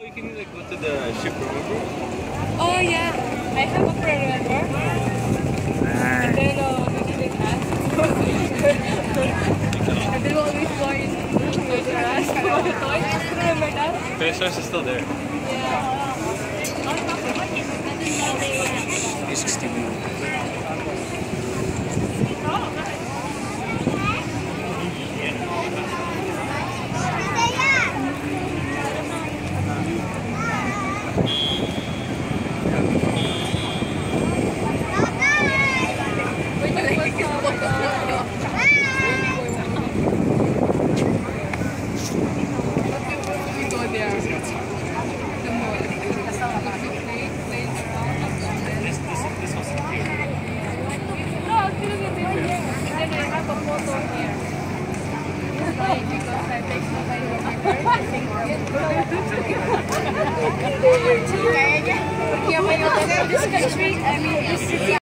You can like go to the ship, remember? Oh yeah, I have a friend, remember? And then we didn't ask. And then what we saw in Toys R Us, all the toys. Remember that? Toys R Us is still there. Yeah. 361. This country, I mean,